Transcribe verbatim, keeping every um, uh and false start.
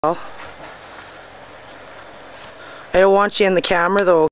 I don't want you in the camera though.